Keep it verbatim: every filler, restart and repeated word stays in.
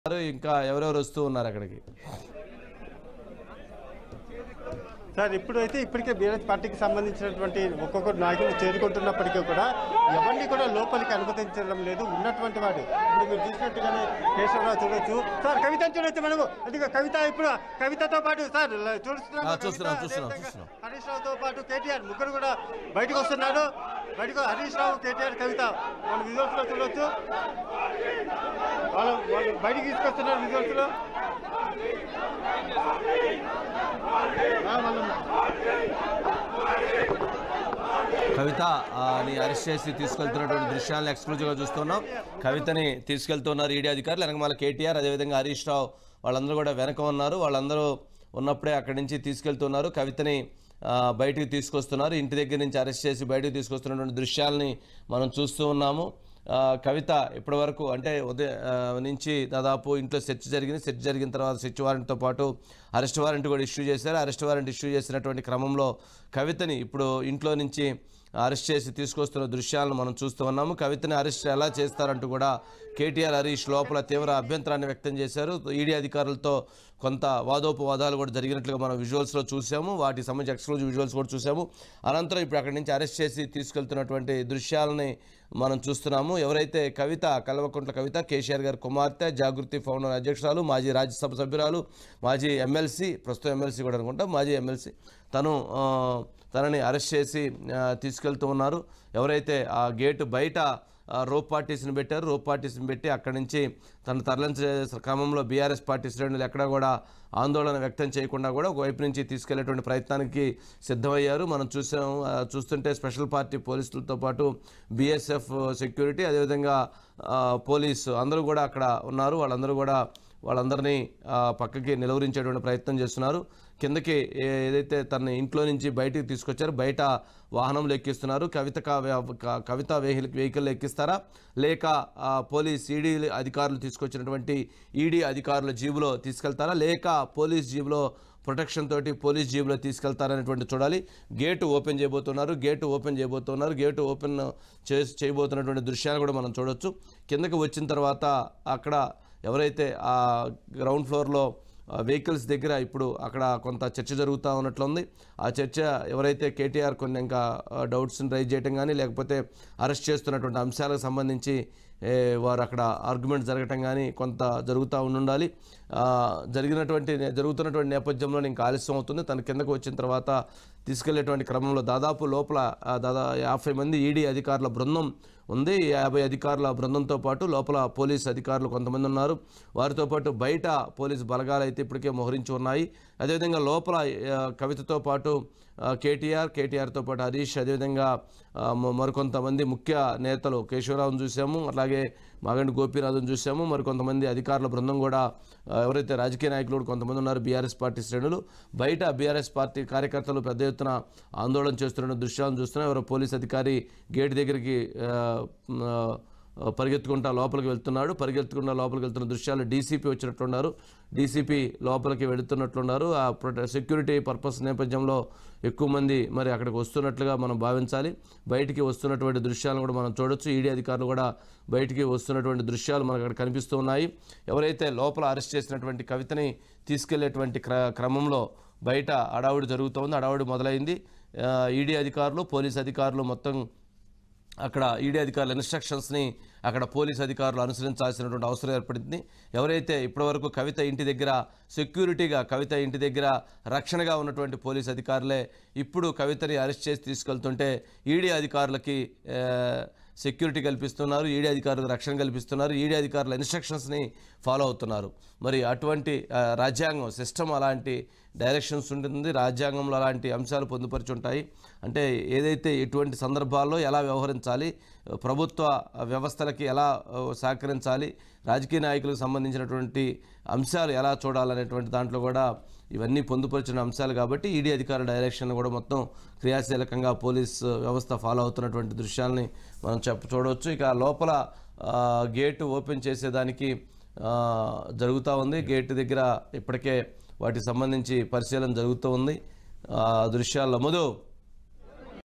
ఇంకా ఎవరెవరు వస్తూ ఉన్నారు అక్కడికి? సార్ ఇప్పుడైతే ఇప్పటికే బీఆర్ఎస్ పార్టీకి సంబంధించినటువంటి ఒక్కొక్క నాయకులు చేరుకుంటున్నప్పటికీ కూడా ఎవరిని కూడా లోపలికి అనుమతించడం లేదు. ఉన్నటువంటి వాడు ఇప్పుడు మీరు చూసినట్టుగానే కేశవరావు చూడొచ్చు. సార్ కవిత చూడొచ్చు మనము. అది కవిత ఇప్పుడు కవితతో పాటు సార్ చూస్తున్నాం హరీష్ రావుతో పాటు కేటీఆర్ ముగ్గురు కూడా బయటకు వస్తున్నారు. బయటకు హరీష్ రావు, కేటీఆర్, కవిత మన విజువల్స్ లో చూడొచ్చు. వాళ్ళు వాళ్ళు బయటికి తీసుకొస్తున్నారు విజువల్స్ లో. కవిత ని అరెస్ట్ చేసి తీసుకెళ్తున్నటువంటి దృశ్యాలను ఎక్స్క్లూజివ్గా చూస్తున్నాం. కవితని తీసుకెళ్తున్నారు ఈడీ అధికారులు. వెనకమాల కేటీఆర్, అదేవిధంగా హరీష్ రావు వాళ్ళందరూ కూడా వెనక ఉన్నారు. వాళ్ళందరూ ఉన్నప్పుడే అక్కడి నుంచి తీసుకెళ్తున్నారు. కవితని బయటికి తీసుకొస్తున్నారు. ఇంటి దగ్గర నుంచి అరెస్ట్ చేసి బయటకు తీసుకొస్తున్నటువంటి దృశ్యాలని మనం చూస్తూ ఉన్నాము. కవిత ఇప్పటి వరకు అంటే ఉదయం నుంచి దాదాపు ఇంట్లో సెర్చ్ జరిగింది. సెర్చ్ జరిగిన తర్వాత సెర్చ్ వారెంట్తో పాటు అరెస్ట్ వారెంట్ కూడా ఇష్యూ చేశారు. అరెస్ట్ వారెంట్ ఇష్యూ చేసినటువంటి క్రమంలో కవితని ఇప్పుడు ఇంట్లో నుంచి అరెస్ట్ చేసి తీసుకొస్తున్న దృశ్యాలను మనం చూస్తూ ఉన్నాము. కవితని అరెస్ట్ ఎలా చేస్తారంటూ కూడా కేటీఆర్, హరీష్ లోపల తీవ్ర అభ్యంతరాన్ని వ్యక్తం చేశారు. ఈడీ అధికారులతో కొంత వాదోపవాదాలు కూడా జరిగినట్లుగా మనం విజువల్స్లో చూసాము. వాటికి సంబంధించి ఎక్స్క్లూజివ్ విజువల్స్ కూడా చూసాము. అనంతరం ఇప్పుడు అక్కడి నుంచి అరెస్ట్ చేసి తీసుకెళ్తున్నటువంటి దృశ్యాలని మనం చూస్తున్నాము. ఎవరైతే కవిత, కల్వకుంట్ల కవిత, కేసీఆర్ గారి కుమార్తె, జాగృతి ఫౌండర్ అధ్యక్షురాలు, మాజీ రాజ్యసభ సభ్యురాలు, మాజీ ఎమ్మెల్సీ, ప్రస్తుతం ఎమ్మెల్సీ కూడా అనుకుంటాం, మాజీ ఎమ్మెల్సీ, తను తనని అరెస్ట్ చేసి తీసుకెళ్తూ ఉన్నారు. ఎవరైతే ఆ గేటు బయట రోప్ పార్టీస్ని పెట్టారు, రోప్ పార్టీస్ని పెట్టి అక్కడి నుంచి తను తరలించే క్రమంలో బీఆర్ఎస్ పార్టీ శ్రేణులు ఎక్కడా కూడా ఆందోళన వ్యక్తం చేయకుండా కూడా ఒకవైపు నుంచి తీసుకెళ్లేటువంటి ప్రయత్నానికి సిద్ధమయ్యారు. మనం చూసాము. చూస్తుంటే స్పెషల్ పార్టీ పోలీసులతో పాటు బీఎస్ఎఫ్ సెక్యూరిటీ, అదేవిధంగా పోలీసు అందరూ కూడా అక్కడ ఉన్నారు. వాళ్ళందరూ కూడా వాళ్ళందరినీ పక్కకి నిలువరించేటువంటి ప్రయత్నం చేస్తున్నారు. కిందకి ఏదైతే తన ఇంట్లో నుంచి బయటికి తీసుకొచ్చారో బయట వాహనంలో ఎక్కిస్తున్నారు. కవిత కవిత వెహికల్ వెహికల్ ఎక్కిస్తారా, లేక పోలీస్ ఈడీ అధికారులు తీసుకొచ్చినటువంటి ఈడీ అధికారుల జీబులో తీసుకెళ్తారా, లేక పోలీస్ జీబులో ప్రొటెక్షన్ తోటి పోలీస్ జీబులో తీసుకెళ్తారనేటువంటి చూడాలి. గేటు ఓపెన్ చేయబోతున్నారు. గేటు ఓపెన్ చేయబోతున్నారు గేటు ఓపెన్ చేసి చేయబోతున్నటువంటి దృశ్యాలు కూడా మనం చూడొచ్చు. కిందకి వచ్చిన తర్వాత అక్కడ ఎవరైతే ఆ గ్రౌండ్ ఫ్లోర్లో వెహికల్స్ దగ్గర ఇప్పుడు అక్కడ కొంత చర్చ జరుగుతూ ఉన్నట్లుంది. ఆ చర్చ ఎవరైతే కేటీఆర్ కొన్ని ఇంకా డౌట్స్ని రైజ్ చేయడం కానీ, లేకపోతే అరెస్ట్ చేస్తున్నటువంటి అంశాలకు సంబంధించి వారు అక్కడ ఆర్గ్యుమెంట్ జరగటం కానీ కొంత జరుగుతూ ఉండాలి. జరిగినటువంటి జరుగుతున్నటువంటి నేపథ్యంలో ఇంకా ఆలస్యం అవుతుంది. తన కిందకు వచ్చిన తర్వాత తీసుకెళ్లేటువంటి క్రమంలో దాదాపు లోపల దాదాపు యాభై మంది ఈడీ అధికారుల బృందం ఉంది. యాభై అధికారుల బృందంతో పాటు లోపల పోలీస్ అధికారులు కొంతమంది ఉన్నారు. వారితో పాటు బయట పోలీసు బలగాలు అయితే ఇప్పటికే మోహరించి ఉన్నాయి. అదేవిధంగా లోపల కవితతో పాటు కేటీఆర్, కేటీఆర్తో పాటు హరీష్, అదేవిధంగా మరికొంతమంది ముఖ్య నేతలు కేశవరావును చూసాము, అలాగే మాగంటి గోపీనాథ్ను చూసాము. మరికొంతమంది అధికారుల బృందం కూడా ఎవరైతే రాజకీయ నాయకులు కూడా కొంతమంది ఉన్నారు, బీఆర్ఎస్ పార్టీ శ్రేణులు. బయట బీఆర్ఎస్ పార్టీ కార్యకర్తలు పెద్ద ఎత్తున ఆందోళన చేస్తున్న దృశ్యాలను చూస్తున్నాం. ఎవరో పోలీస్ అధికారి గేట్ దగ్గరికి పరిగెత్తుకుంటా లోపలికి వెళ్తున్నాడు. పరిగెత్తుకుంటా లోపలికి వెళ్తున్న దృశ్యాలు డీసీపీ వచ్చినట్లున్నారు. డీసీపీ లోపలికి వెళుతున్నట్లున్నారు. ఆ సెక్యూరిటీ పర్పస్ నేపథ్యంలో ఎక్కువ మంది మరి అక్కడికి వస్తున్నట్లుగా మనం భావించాలి. బయటికి వస్తున్నటువంటి దృశ్యాలను కూడా మనం చూడొచ్చు. ఈడీ అధికారులు కూడా బయటికి వస్తున్నటువంటి దృశ్యాలు మనకు అక్కడ కనిపిస్తూ ఉన్నాయి. ఎవరైతే లోపల అరెస్ట్ చేసినటువంటి కవితని తీసుకెళ్లేటువంటి క్రమంలో బయట అడావుడి జరుగుతోంది. అడావుడి మొదలైంది. ఈడీ అధికారులు, పోలీస్ అధికారులు మొత్తం అక్కడ ఈడీ అధికారుల ఇన్స్ట్రక్షన్స్ని అక్కడ పోలీస్ అధికారులు అనుసరించాల్సినటువంటి అవసరం ఏర్పడింది. ఎవరైతే ఇప్పటివరకు కవిత ఇంటి దగ్గర సెక్యూరిటీగా, కవిత ఇంటి దగ్గర రక్షణగా ఉన్నటువంటి పోలీస్ అధికారులే ఇప్పుడు కవితని అరెస్ట్ చేసి తీసుకెళ్తుంటే ఈడీ అధికారులకి సెక్యూరిటీ కల్పిస్తున్నారు, ఈడీ అధికారులకు రక్షణ కల్పిస్తున్నారు, ఈడీ అధికారుల ఇన్స్ట్రక్షన్స్ని ఫాలో అవుతున్నారు. మరి అటువంటి రాజ్యాంగం సిస్టమ్ అలాంటి డైరెక్షన్స్ ఉంటుంది. రాజ్యాంగంలో అలాంటి అంశాలు పొందుపరిచి ఉంటాయి. అంటే ఏదైతే ఎటువంటి సందర్భాల్లో ఎలా వ్యవహరించాలి, ప్రభుత్వ వ్యవస్థలకి ఎలా సహకరించాలి, రాజకీయ నాయకులకు సంబంధించినటువంటి అంశాలు ఎలా చూడాలనేటువంటి దాంట్లో కూడా ఇవన్నీ పొందుపరిచిన అంశాలు కాబట్టి ఈడీ అధికారుల డైరెక్షన్ కూడా మొత్తం క్రియాశీలకంగా పోలీస్ వ్యవస్థ ఫాలో అవుతున్నటువంటి దృశ్యాలని మనం చెప్ప చూడవచ్చు. ఇక లోపల గేటు ఓపెన్ చేసేదానికి జరుగుతూ ఉంది. గేటు దగ్గర ఇప్పటికే వాటికి సంబంధించి పరిశీలన జరుగుతూ ఉంది. దృశ్యాల్లో మధు